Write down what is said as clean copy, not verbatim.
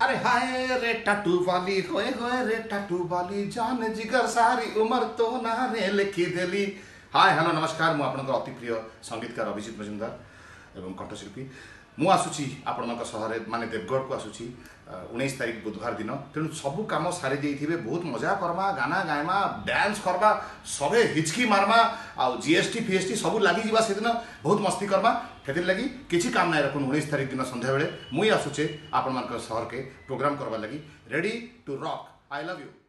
अरे हाय रे टाटू वाली होए होए रे टाटू वाली जान जिगर सारी उमर तो ना रे लिखी देली। हाय हेलो नमस्कार मु आपनकर अति प्रिय संगीतकार अभिजीत मजुमदार एवं कंठशिल्पी मु आसुची आपनकर सहरे माने देवगढ़ को आसुची 19 तारिख बुधवार दिन। तेणु सबू कम सारी देइथिबे, बहुत मजा करमा, गाना गायमा, डांस करबा, सबे हिचकी मारमा आ जीएसटी फीएसटी सब लगी जीवा से दिन बहुत मस्ती करमा। हेतिर लगी किछि काम नहीं रखुन 19 तारिख दिन संध्या बेले मुई आसुचे आपण मानकर शहर के प्रोग्राम करबा लगी। Ready to rock. I love you.